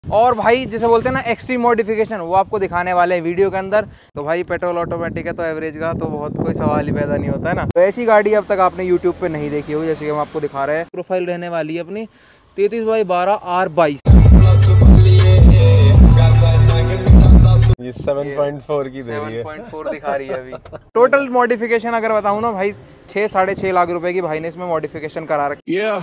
और भाई जिसे बोलते हैं ना एक्सट्रीम मॉडिफिकेशन, वो आपको दिखाने वाले हैं वीडियो के अंदर। तो भाई पेट्रोल ऑटोमेटिक है तो एवरेज का तो बहुत कोई सवाल ही पैदा नहीं होता है ना। तो ऐसी गाड़ी अब तक आपने यूट्यूब पे नहीं देखी हो, जैसे कि हम आपको दिखा रहे हैं। प्रोफाइल रहने वाली है अपनी 33/12 R22। ये 7.4 की दे रही है। 7.4 दिखा रही है अभी। टोटल मॉडिफिकेशन अगर बताऊँ ना भाई 6-6.5 लाख रुपए की भाई ने इसमें मॉडिफिकेशन करा रखी है।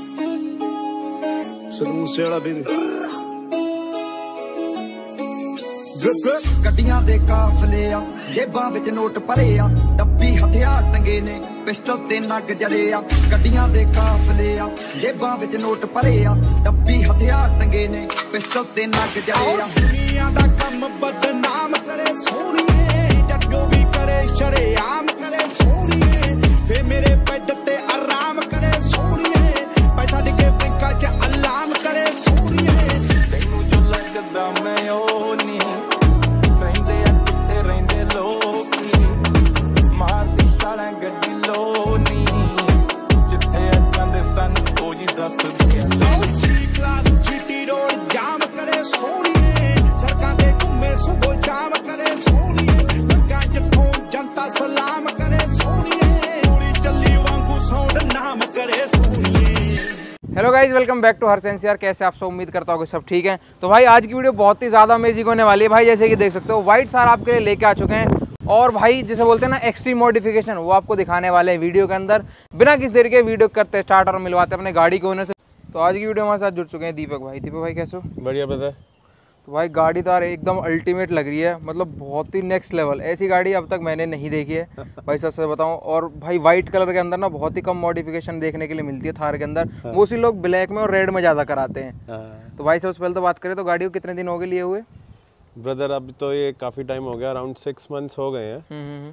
ਗੱਡੀਆਂ ਦੇ ਕਾਫਲੇ ਆ, ਜੇਬਾਂ ਵਿੱਚ ਨੋਟ ਭਰੇ ਆ, ਡੱਬੀ ਹਥਿਆਰ ਟੰਗੇ ਨੇ, ਪਿਸਟਲ ਤੇ ਨੱਕ ਜੜੇ ਆ। ਗੱਡੀਆਂ ਦੇ ਕਾਫਲੇ ਆ, ਜੇਬਾਂ ਵਿੱਚ ਨੋਟ ਭਰੇ ਆ, ਡੱਬੀ ਹਥਿਆਰ ਟੰਗੇ ਨੇ, ਪਿਸਟਲ ਤੇ ਨੱਕ ਜੜੇ ਆ। ਦੁਨੀਆ ਦਾ ਕੰਮ ਬਦਨਾਮ ਕਰੇ ਸੋਹਣੀਏ, ਜੱਜੋ ਵੀ ਕਰੇ ਸ਼ਰੇਆਮ ਕਰੇ ਸੋਹਣੀਏ, ਫੇ ਮੇਰੇ ਬੈੱਡ ਤੇ ਆਰਾਮ ਕਰੇ ਸੋਹਣੀਏ, ਪੈਸਾ ਡਿੱਗੇ ਬੈਂਕਾਂ 'ਚ ਅਲਾਮ ਕਰੇ ਸੋਹਣੀਏ। ਤੈਨੂੰ ਜੋ ਲੱਗਦਾ ਮੈਂ ਉਹ ਨਹੀਂ hello guys, welcome back to हरसेंस यार। कैसे आप सब, उम्मीद करता हूँ कि सब ठीक है। तो भाई आज की वीडियो बहुत ही ज़्यादा अमेजिंग होने वाली है भाई। जैसे कि देख सकते हो व्हाइट थार आपके लिए लेके आ चुके हैं, और भाई जिसे बोलते हैं ना एक्सट्रीम मॉडिफिकेशन, वो आपको दिखाने वाले हैं वीडियो के अंदर। बिना किसी देरी के वीडियो करते स्टार्ट और मिलवाते अपने गाड़ी के ओनर से। तो आज की वीडियो हमारे साथ जुड़ चुके हैं दीपक भाई। दीपक भाई कैसे हो? बढ़िया पता। तो भाई गाड़ी तो यार एकदम अल्टीमेट लग रही है, मतलब बहुत ही नेक्स्ट लेवल। ऐसी गाड़ी अब तक मैंने नहीं देखी है भाई, सच से बताऊं। और भाई वाइट कलर के अंदर ना बहुत ही कम मॉडिफिकेशन देखने के लिए मिलती है थार के अंदर। मोस्टली लोग ब्लैक में और रेड में ज़्यादा कराते हैं। तो भाई सबसे पहले तो बात करें तो गाड़ी को कितने दिन हो गए लिए हुए? ब्रदर अब तो ये काफ़ी टाइम हो गया, अराउंड 6 मंथ्स हो गए हैं।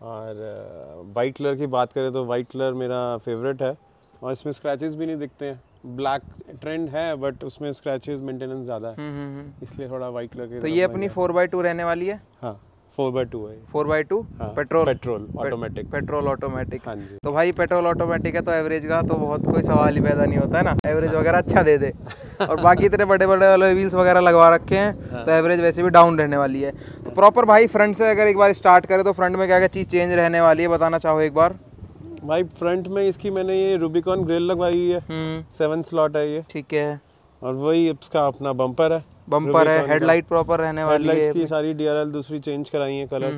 और वाइट कलर की बात करें तो वाइट कलर मेरा फेवरेट है, और इसमें स्क्रैचेस भी नहीं दिखते हैं। ब्लैक ट्रेंड है बट उसमें स्क्रैचेस मेंटेनेंस ज़्यादा है, इसलिए थोड़ा वाइट कलर की। तो ये अपनी 4x2 रहने वाली है? हाँ 4x2 है। 4x2 petrol automatic. Petrol automatic. हाँ जी। तो भाई पेट्रोल ऑटोमेटिक है तो एवरेज का तो बहुत कोई सवाल ही पैदा नहीं होता है ना। एवरेज वगैरह अच्छा दे दे। और बाकी इतने बड़े बड़े अलॉय व्हील्स वगैरह लगवा रखे हैं तो एवरेज वैसे भी डाउन रहने वाली है। तो प्रॉपर भाई फ्रंट से अगर एक बार स्टार्ट करें तो फ्रंट में क्या क्या चीज़ चेंज रहने वाली है, बताना चाहो एक बार? भाई फ्रंट में इसकी मैंने ये रूबिकॉन ग्रिल लगवाई है, 7 स्लॉट है ये। ठीक है। और वही इसका अपना बम्पर है। बम्पर है, हेडलाइट प्रॉपर रहने वाली है। हेडलाइट्स की सारी DRL दूसरी चेंज कराई है कलर्स।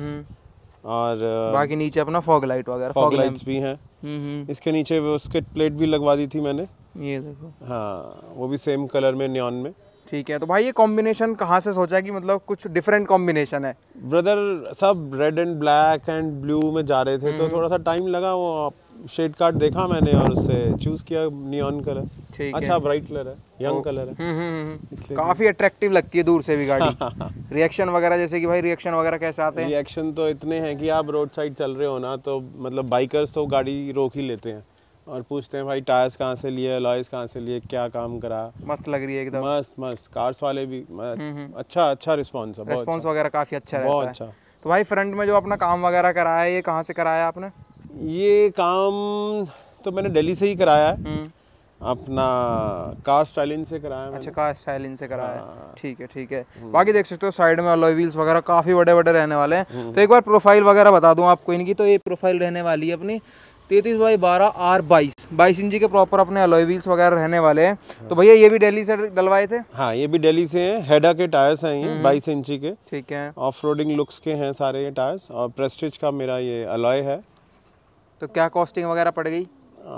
और बाकी नीचे अपना फॉग लाइट वगैरह, फॉग लाइट्स भी हैं। इसके नीचे वो उसके प्लेट भी लगवा दी थी मैंने, ये देखो। हाँ वो भी सेम कलर में, नियॉन में। ठीक है। तो भाई ये कॉम्बिनेशन कहाँ से सोचा कि मतलब कुछ डिफरेंट कॉम्बिनेशन है? ब्रदर सब red and black and blue में जा रहे थे तो थोड़ा सा टाइम लगा, वो शेड कार्ड देखा मैंने और उससे चूज किया नियॉन कलर। अच्छा ब्राइट कलर है, यंग कलर है, इसलिए काफी अट्रैक्टिव लगती है दूर से भी गाड़ी। रिएक्शन वगैरह जैसे कि भाई रिएक्शन वगैरह कैसे आते हैं? रिएक्शन तो इतने हैं कि आप रोड साइड चल रहे हो ना तो मतलब बाइकर्स तो गाड़ी रोक ही लेते हैं और पूछते हैं भाई टायर्स कहाँ से लिए, अलॉयज कहाँ से लिए, क्या काम करा। मस्त लग रही है एकदम। मस्त कार्स वाले भी अच्छा रिस्पॉन्स है। रिस्पॉन्स वगैरह काफी अच्छा रहता है। बहुत अच्छा। तो भाई फ्रंट में जो अपना काम वगैरह कराया है, ये कहाँ से कराया आपने? ये काम तो मैंने दिल्ली से ही कराया है, अपना कार स्टाइलिंग से कराया है। अच्छा, कार स्टाइलिंग से कराया है। ठीक है ठीक है। बाकी देख सकते हो साइड में अलॉय व्हील्स वगैरह काफी बड़े बड़े रहने वाले हैं। तो एक बार प्रोफाइल वगैरह बता दूं आपको इनकी। तो ये प्रोफाइल रहने वाली है अपनी 33/12 R22। 22 इंची के प्रॉपर अपने अलॉय व्हील्स वगैरह रहने वाले हैं। तो भैया ये भी दिल्ली से डलवाए थे? हाँ ये भी दिल्ली से हैं, हेडा के टायर्स हैं ये 22 इंची के। ठीक है। ऑफ रोडिंग लुक्स के हैं सारे ये टायर्स, और प्रेस्टीज का मेरा ये अलॉय है। तो क्या कॉस्टिंग वगैरह पड़ गई?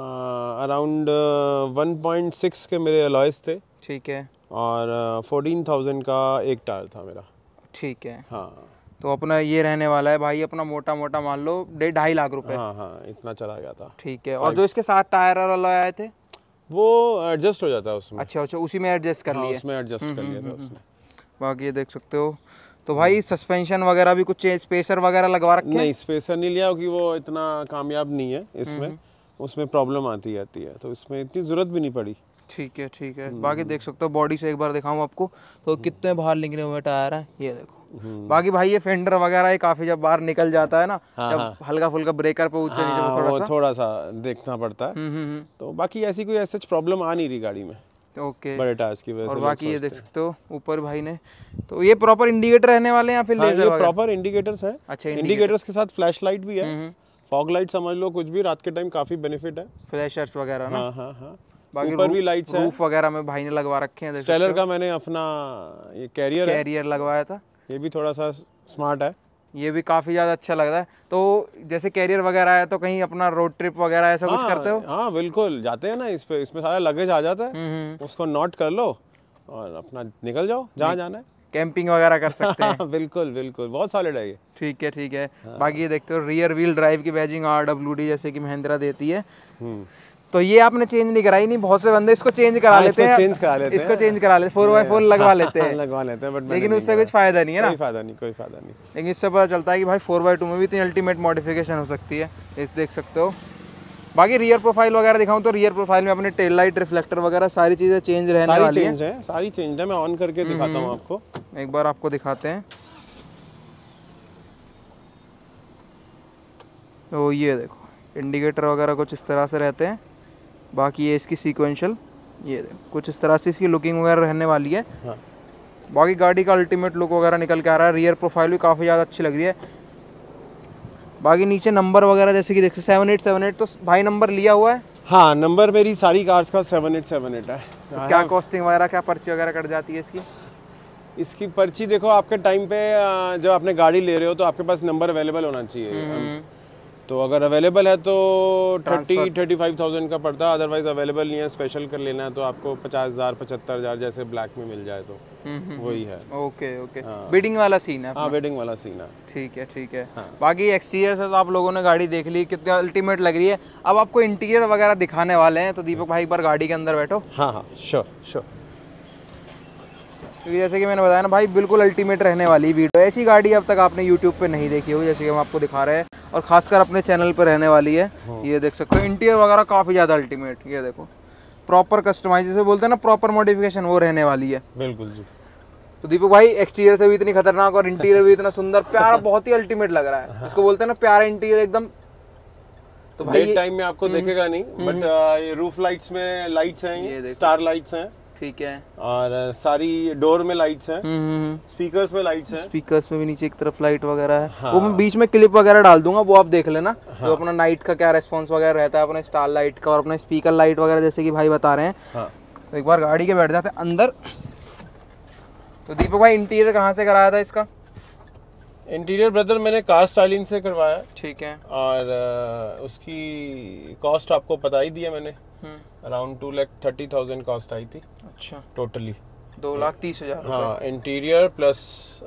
अराउंड 1.6 के मेरे अलॉयस थे। ठीक है। और 14,000 का एक टायर था मेरा। ठीक है। हाँ तो अपना ये रहने वाला है भाई, अपना मोटा मोटा मान लो 2.5 लाख रुपए। हाँ इतना चला गया था। ठीक है। और जो इसके साथ टायर और अलॉय आए थे वो एडजस्ट हो जाता है उसमें। अच्छा उसी में एडजस्ट कर लिया? उसमें एडजस्ट कर लिया था उसने। बाकी ये देख सकते हो। तो भाई सस्पेंशन वगैरह भी कुछ स्पेसर वगैरह लगवा रखे हैं? नहीं स्पेसर नहीं लिया क्योंकि वो इतना कामयाब नहीं है इसमें, उसमें प्रॉब्लम आती रहती है तो इसमें इतनी ज़रूरत भी नहीं पड़ी। ठीक है ठीक है। बाकी देख सकते हो बॉडी से एक बार दिखाऊं आपको तो कितने बाहर निकले हुए टायर हैं, ये देखो। बाकी भाई ये फेंडर वगैरह ये काफी जब बाहर निकल जाता है ना, जब हल्का फुल्का ब्रेकर पे ऊंचे नीचे वो थोड़ा सा देखना पड़ता है। तो बाकी ऐसी कोई ऐसा प्रॉब्लम आ नहीं रही गाड़ी में। ओके, बड़े टायर्स की वजह से और लोग बाकी ये सोचते देख सकते हो ऊपर भाई ने, तो ये प्रॉपर इंडिकेटर रहने वाले हैं या फिर हैं। हाँ, लेजर ये वगैरह? प्रॉपर इंडिकेटर्स हैं। अच्छा, इंडिकेटर्स के साथ फ्लैश लाइट भी है, फॉग लाइट समझ लो, कुछ भी रात के टाइम काफी बेनिफिट है। फ्लैशर्स वगैरह ना? हाँ हाँ हाँ। बाकी ऊपर भी लाइट्स हैं। रूफ वगैरह में भाई ने लगवा रखे हैं, स्टेलर का मैंने अपना ये कैरियर है, कैरियर लगवाया था, ये भी थोड़ा सा स्मार्ट है। ये भी काफी ज्यादा अच्छा लग रहा है। तो जैसे कैरियर वगैरह है तो कहीं अपना रोड ट्रिप वगैरह ऐसा कुछ करते हो? हाँ बिल्कुल, जाते हैं ना इस पे, इसमें सारा लगेज आ जाता है, उसको नोट कर लो और अपना निकल जाओ जहाँ जाना है। कैंपिंग वगैरह कर सकते हैं। बिल्कुल बिल्कुल, बहुत सॉलिड है ये। ठीक है ठीक है। बाकी ये देखते हो रियर व्हील ड्राइव की बैजिंग RWD जैसे कि महिंद्रा देती है। तो ये आपने चेंज नहीं कराई? नहीं, बहुत से बंदे इसको चेंज करा लेते हैं, चेंज करा लेते हैं, इसको चेंज करा लेते, 4x4 लगवा लेते हैं, लगवा लेते हैं, बट लेकिन उससे कुछ फायदा नहीं है ना? कोई फायदा नहीं, कोई फायदा नहीं। लेकिन इससे पता चलता है कि भाई 4x2 में भी इतनी अल्टीमेट मॉडिफिकेशन हो सकती है, इस देख सकते हो। बाकी रियर प्रोफाइल वगैरह दिखाऊं तो रियर प्रोफाइल में अपने टेल लाइट, रिफ्लेक्टर वगैरह सारी चीजें चेंज रहने वाली हैं। सारी चेंज है। मैं ऑन करके दिखाता हूँ आपको, एक बार आपको दिखाते हैं। तो ये देखो इंडिकेटर वगैरह कुछ इस तरह से रहते हैं। बाकी ये इसकी सीक्वेंशियल, ये देखो कुछ इस तरह से इसकी लुकिंग वगैरह रहने वाली है। हाँ। बाकी गाड़ी का अल्टीमेट लुक वगैरह निकल के आ रहा है। रियर प्रोफाइल भी काफ़ी ज़्यादा अच्छी लग रही है। बाकी नीचे नंबर वगैरह जैसे कि देखते 7878, तो भाई नंबर लिया हुआ है? हाँ, नंबर मेरी सारी कार्स का 7878 है। तो क्या कॉस्टिंग वगैरह, क्या पर्ची वगैरह कट जाती है इसकी? इसकी पर्ची देखो, आपके टाइम पे जब आपने गाड़ी ले रहे हो तो आपके पास नंबर अवेलेबल होना चाहिए। तो अगर अवेलेबल है तो 30-35,000 का पड़ता है, अदरवाइज अवेलेबल नहीं है, स्पेशल कर लेना है तो आपको 50,000 75,000 जैसे ब्लैक में मिल जाए तो वही है। ओके ओके, बिडिंग वाला सीन है? हाँ, वेडिंग वाला सीन है। ठीक है ठीक है। बाकी एक्सटीरियर से तो आप लोगों ने गाड़ी देख ली, कितनी अल्टीमेट लग रही है। अब आपको इंटीरियर वगैरह दिखाने वाले हैं, तो दीपक भाई एक बार गाड़ी के अंदर बैठो। हाँ हाँ, श्योर श्योर। क्योंकि जैसे कि मैंने बताया ना भाई, बिल्कुल अल्टीमेट रहने वाली वीडियो। ऐसी गाड़ी अब तक आपने यूट्यूब पे नहीं देखी होगी, जैसे कि हम आपको दिखा रहे हैं, और खासकर अपने चैनल पर रहने वाली है। ये देख सकते हो इंटीरियर वगैरह काफ़ी ज़्यादा अल्टीमेट। ये देखो प्रॉपर कस्टमाइज, जैसे बोलते हैं ना प्रॉपर मॉडिफिकेशन, वो रहने वाली है। बिल्कुल जी। तो दीपक भाई एक्सटीरियर से भी इतनी खतरनाक और इंटीरियर भी इतना सुंदर, प्यारा, बहुत ही अल्टीमेट लग रहा है। इसको बोलते हैं ना प्यारा इंटीरियर एकदम। तो भाई टाइम में आपको देखेगा नहीं, बट ये रूफ लाइट्स में लाइट्स हैं, स्टार लाइट्स हैं। ठीक है। और सारी डोर में लाइट्स हैं, स्पीकर्स में लाइट्स हैं, स्पीकर्स में भी नीचे एक तरफ लाइट वगैरह है। हाँ। वो मैं बीच में क्लिप वगैरह डाल दूंगा, वो आप देख लेना। हाँ। तो अपना नाइट का क्या रेस्पॉन्स वगैरह रहता है, अपने स्टार लाइट का और अपने स्पीकर लाइट वगैरह, जैसे कि भाई बता रहे हैं। हाँ। तो एक बार गाड़ी के बैठ जाते हैं अंदर। तो दीपक भाई इंटीरियर कहाँ से कराया था इसका? इंटीरियर ब्रदर मैंने कार स्टाइलिंग से करवाया। ठीक है। और उसकी कॉस्ट आपको बता ही दिया मैंने, अराउंड 2,30,000 कॉस्ट आई थी। अच्छा, टोटली 2,30,000। हाँ, इंटीरियर प्लस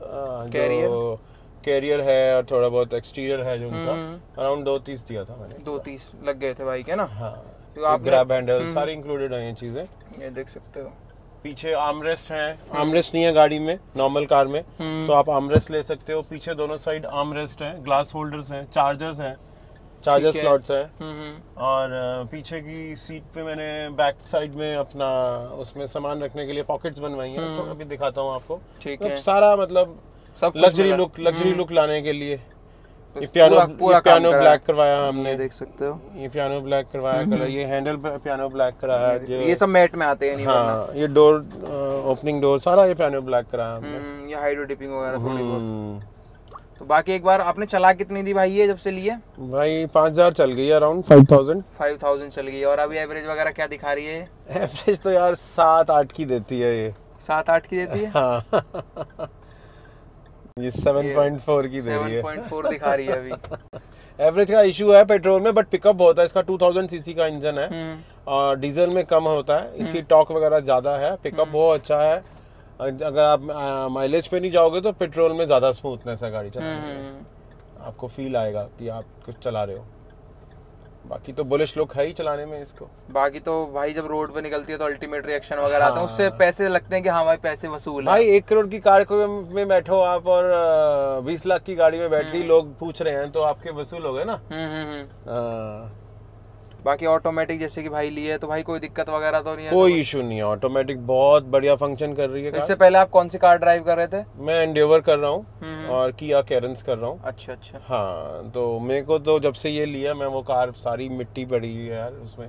कैरियर है और थोड़ा बहुत एक्सटीरियर है जो उनका, अराउंड 2,30 दिया था मैंने। 2,30 लग गए थे बाइक है ना? हाँ। तो आप ग्रैब हैंडल सारी इंक्लूडेड है ये चीजें। ये देख सकते हो पीछे आर्मरेस्ट है, आर्मरेस्ट नहीं है गाड़ी में, नॉर्मल कार में तो आप आर्मरेस्ट ले सकते हो। पीछे दोनों साइड आर्मरेस्ट है, ग्लास होल्डर्स हैं, चार्जर्स हैं, चार्जर स्लॉट्स है। और पीछे की सीट पे मैंने बैक साइड में अपना उसमें सामान रखने के लिए पॉकेट्स बनवाई हैं, तो अभी दिखाता हूँ आपको। ठीक है। सारा मतलब सब लग्जरी लुक लाने के लिए ये पियानो ब्लैक करवाया हमने, देख सकते हो। ये पियानो ब्लैक करवाया कलर, ये हैंडल पियानो ब्लैक कराया, ये सब मैट में आते हैं नहीं? हाँ, ये डोर ओपनिंग डोर सारा ये पियानो ब्लैक कराया हमने। ये हाइड्रो डिपिंग वगैरह थोड़ी बहुत। तो बाकी एक बार आपने चला कितनी दी भाई ये जब से लिए? भाई 5,000 चल गई है, अराउंड 5,000 चल गई। और अभी एवरेज वगैरह क्या दिखा रही है? एवरेज तो यार 7-8 की देती है ये। 7-8 की देती है? हाँ। ये 7.4 की दे रही है। 7.4 दिखा रही है अभी। एवरेज का इशू है पेट्रोल में, बट पिकअप बहुत है इसका। 2000 सीसी का इंजन है और डीजल में कम होता है, इसकी टॉर्क वगैरह ज्यादा है, पिकअप बहुत अच्छा है। अगर आप माइलेज पे नहीं जाओगे तो पेट्रोल में ज्यादा स्मूथनेस है गाड़ी चलाने में, आपको फील आएगा कि आप कुछ चला रहे हो। बाकी तो बुलिश लुक है ही चलाने में इसको। बाकी तो भाई जब रोड पे निकलती है तो अल्टीमेट रिएक्शन वगैरह आता है, उससे पैसे लगते हैं कि हाँ भाई पैसे वसूल है। भाई 1 करोड़ की कार में बैठो आप और 20 लाख की गाड़ी में बैठ के लोग पूछ रहे हैं तो आपके वसूल हो गए ना। बाकी ऑटोमेटिक जैसे कि भाई लिए तो भाई कोई दिक्कत वगैरह तो नहीं है? कोई इशू नहीं है, ऑटोमेटिक बहुत बढ़िया फंक्शन कर रही है। इससे पहले आप कौन सी कार ड्राइव कर रहे थे? मैं एंडेवर कर रहा हूँ और किया कैरेंस कर रहा हूँ। अच्छा अच्छा। हाँ, तो मेरे को तो जब से ये लिया मैं वो कार सारी मिट्टी पड़ी हुई है यार उसमें,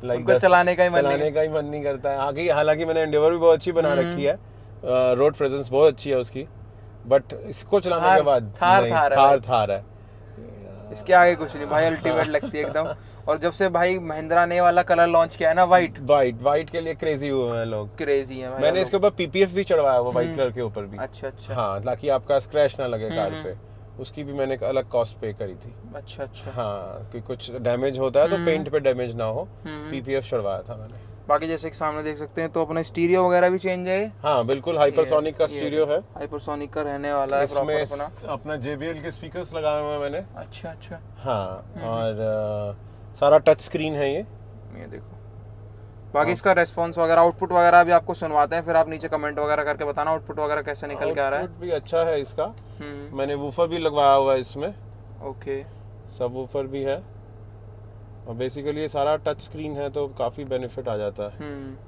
उनको चलाने का ही मन नहीं करता है। हालांकि मैंने एंडेवर भी बहुत अच्छी बना रखी है, रोड प्रेजेंस बहुत अच्छी है उसकी, बट इसको चलाने के बाद थार है, इसके आगे कुछ नहीं भाई, अल्टीमेट लगती है एकदम। और जब से भाई महिंद्रा ने वाला कलर लॉन्च किया है ना, वाइट के लिए क्रेजी हुए हैं लोग, क्रेजी है भाई। मैंने इसके ऊपर पीपीएफ भी चढ़वाया हुआ व्हाइट कलर के ऊपर भी। अच्छा हाँ, ताकि आपका स्क्रैच ना लगे कार पे, उसकी भी मैंने अलग कॉस्ट पे करी थी। अच्छा हाँ, कि कुछ डैमेज होता है तो पेंट पे डैमेज ना हो, पीपीएफ चढ़वाया था मैंने। बाकी जैसे कि सामने देख सकते हैं तो अपना स्टीरियो वगैरह भी चेंज है। हाँ बिल्कुल, हाइपरसोनिक का स्टीरियो है, हाइपरसोनिक का रहने वाला है। इसमें अपना JBL के स्पीकर्स लगाए हुए हैं मैंने। अच्छा हाँ, और सारा टच स्क्रीन है ये देखो। बाकी इसका रेस्पॉन्स वगैरह, आउटपुट वगैरह भी आपको सुनवाते हैं, फिर आप नीचे कमेंट वगैरह करके बताना आउटपुट वगैरह कैसे निकल के आ रहा है। आउटपुट भी अच्छा है इसका। मैंने वूफर भी लगवाया हुआ है इसमें। ओके, सब वूफर भी है, और बेसिकली ये सारा टच स्क्रीन है तो काफी बेनिफिट आ जाता है।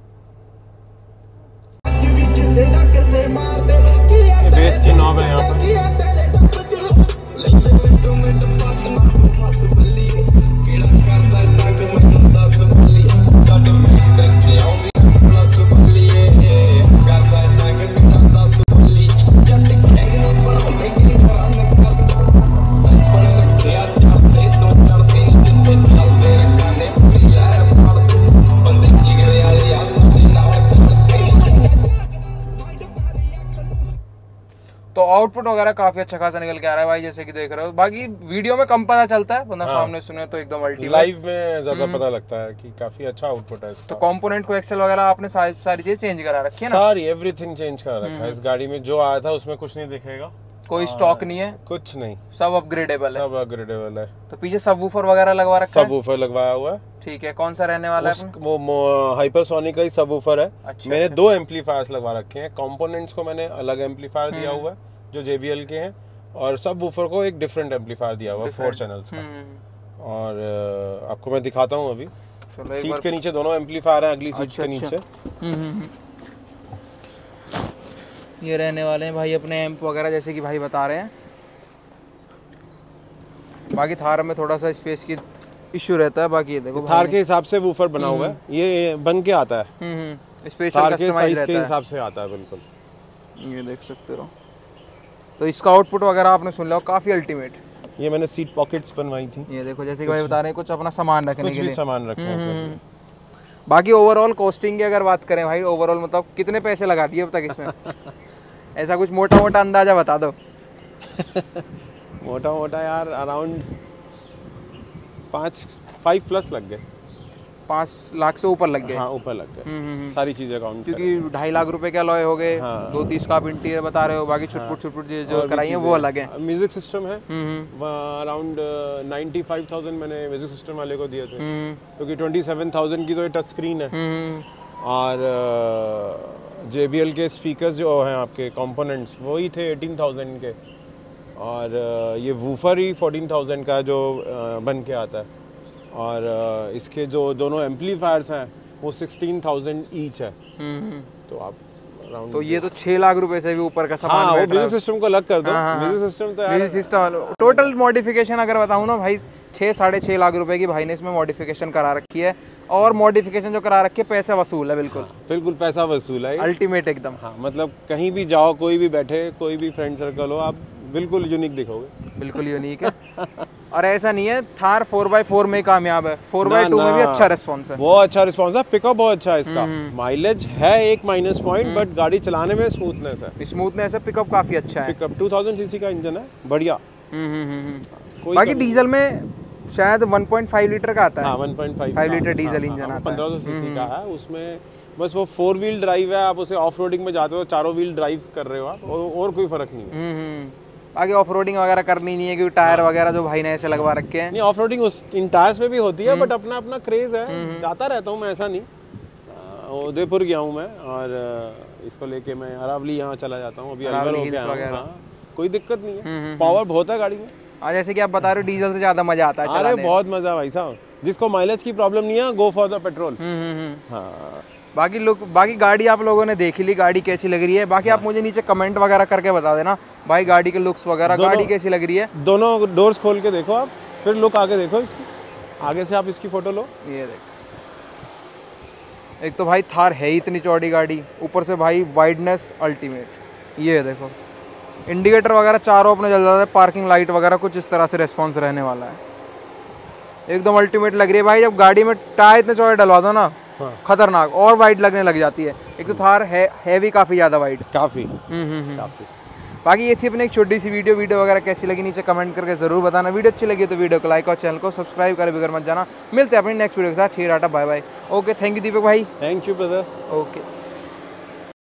ये बेस की नॉब है यहाँ पर। तो आउटपुट वगैरह काफी अच्छा खासा निकल के आ रहा है भाई, जैसे कि देख रहे हो। बाकी वीडियो में कम पता चलता है, मतलब सामने सुने तो एकदम अल्टीमेट, लाइव में ज्यादा पता लगता है कि काफी अच्छा आउटपुट है इसका। तो कंपोनेंट को एक्सेल वगैरह आपने सारी चीज चेंज करा रखी है ना? सारी एवरीथिंग चेंज करा रखा है इस गाड़ी में। जो आया था उसमें कुछ नहीं दिखेगा, कोई स्टॉक नहीं है, कुछ नहीं, सब अपग्रेडेबल है। सब अपग्रेडेबल है। तो पीछे सबवूफर वगैरह लगवा रखा है? सबवूफर लगवाया हुआ है। ठीक है, कौन सा रहने वाला है? वो हाइपरसोनिक का ही सबवूफर है। अच्छा, मैंने 2 एम्पलीफायर्स लगवा रखे हैं। कंपोनेंट्स को मैंने अलग एम्पलीफायर दिया हुआ है जो JBL के हैं, और सबवूफर को एक डिफरेंट एम्पलीफायर दिया हुआ है 4 चैनल्स का। और आपको मैं दिखाता हूँ अभी। सीट के नीचे दोनों एम्पलीफायर हैं, अगली सीट के नीचे। ये रहने वाले हैं भाई अपने एम्प वगैरह, जैसे कि भाई बता रहे हैं। बाकी थार में थोड़ा सा स्पेस की इश्यू रहता है। बाकी ये देखो थार के हिसाब से वूफर बना हुआ है, ये बन के आता है, स्पेशल थार के साइज के हिसाब से आता है बिल्कुल। ये देख सकते हो। तो इसका आउटपुट वगैरह आपने सुन लिया, काफी अल्टीमेट। ये मैंने सीट पॉकेट्स बनवाई थी। ये देखो, जैसे कि भाई बता रहे हैं, कुछ अपना सामान रखने के लिए, सामान रखने के लिए। बाकी ओवरऑल कॉस्टिंग की अगर बात करें भाई, ओवरऑल मतलब कितने पैसे लगा दिए अब तक इसमें? ऐसा कुछ मोटा मोटा अंदाजा बता दो। मोटा मोटा यार अराउंड 5 प्लस लग गए। 5 लाख से ऊपर लग गए। हाँ, ऊपर लग गए सारी चीजें काउंट, क्योंकि 2.5 लाख रुपए के अलॉय हो गए। हाँ। 2-30 का आप इंटीरियर बता रहे हो, बाकी छुटपुट जो कराई है वो अलग है। म्यूजिक सिस्टम है, अराउंड 95,000 मैंने म्यूजिक सिस्टम वाले को दिए थे, क्योंकि 27,000 की तो ये टच स्क्रीन है। और JBL के स्पीकर्स जो हैं आपके कंपोनेंट्स वही थे 18,000 के, और ये वूफर ही 14,000 का जो बन के आता है। और इसके जो दोनों एम्पलीफायर्स हैं वो 16,000 ईच है। तो आप तो ये तो 6 लाख रुपए से भी ऊपर का सामान। हाँ, वो म्यूजिक सिस्टम को अलग कर दो। म्यूजिक सिस्टम तो म्यूजिक सिस्टम टोटल मॉडिफिकेशन अगर बताऊँ ना भाई, 6-6.5 लाख रुपए की भाई ने इसमें मॉडिफिकेशन करा रखी है। और मॉडिफिकेशन जो करा रखी है, पैसा वसूल है बिल्कुल। बिल्कुल पैसा वसूल है, अल्टीमेट एकदम। हाँ, मतलब कहीं भी जाओ, कोई भी बैठे, कोई भी फ्रेंड सर्कल हो, आप बिल्कुल यूनिक दिखोगे। बिल्कुल यूनिक है। और ऐसा नहीं है थार 4x4 में कामयाब है, 4x2 में भी अच्छा रिस्पॉन्स है। बहुत अच्छा रिस्पॉन्स है, पिकअप बहुत अच्छा है इसका। माइलेज है एक माइनस पॉइंट, बट गाड़ी चलाने में स्मूथनेस है। स्मूथनेस है, पिकअप काफी अच्छा है। पिकअप 2000 सीसी का इंजन है, बढ़िया। बाकी डीजल में शायद 1.5 लीटर का आता है। हाँ, 1.5 लीटर डीजल इंजन आता है, 1500 सीसी का है। उसमें बस वो 4 व्हील ड्राइव है, आप उसे ऑफ रोडिंग में जाते हो, 4 व्हील ड्राइव कर रहे हो आप, और कोई फर्क नहीं है। आगे ऑफ रोडिंग वगैरह करनी नहीं है, क्योंकि टायर वगैरह जो भाई ने ऐसे लगवा रखे हैं। नहीं, ऑफ रोडिंग इन टायर्स में भी होती है, बट अपना अपना क्रेज है। जाता रहता हूँ मैं, ऐसा नहीं। उदयपुर गया हूँ मैं, और इसको लेके मैं अरावली यहाँ चला जाता हूँ। अभी अलवर हो गया, कोई दिक्कत नहीं है। पावर बहुत है गाड़ी में। जैसे कि आप बता रहे हो, डीजल से ज्यादा मजा आता है चलाने में। अरे बहुत मजा भाई साहब, जिसको माइलेज की प्रॉब्लम नहीं है, गो फॉर द पेट्रोल। हाँ, बाकी गाड़ी आप लोगों ने देख ली, गाड़ी कैसी लग रही है। बाकी आप मुझे नीचे कमेंट वगैरह करके बता देना भाई, गाड़ी के लुक्स वगैरह, गाड़ी कैसी लग रही है। दोनों डोर्स खोल के देखो आप, फिर लुक आगे देखो इसकी, आगे से आप इसकी फोटो लो। ये देखो, एक तो भाई थार है ही इतनी चौड़ी गाड़ी, ऊपर से भाई वाइडनेस अल्टीमेट। ये देखो इंडिकेटर वगैरह चारों अपने जल जाता है, पार्किंग लाइट वगैरह कुछ इस तरह से रेस्पॉन्स रहने वाला है, एकदम अल्टीमेट लग रही है भाई। जब गाड़ी में टायर इतने चौड़े डलवा दो ना, खतरनाक और वाइड लगने लग जाती है। एक तो थार है भी काफ़ी ज़्यादा वाइड, काफ़ी। बाकी ये थी अपनी एक छोटी सी वीडियो वगैरह कैसी लगी नीचे कमेंट करके जरूर बताना। वीडियो अच्छी लगी तो वीडियो को लाइक और चैनल को सब्सक्राइब करे बगैर मत जाना। मिलते हैं अपनी नेक्स्ट वीडियो के साथ, ठीक है, tata bye bye. Okay, thank you Deepak भाई। Thank you brother. ओके।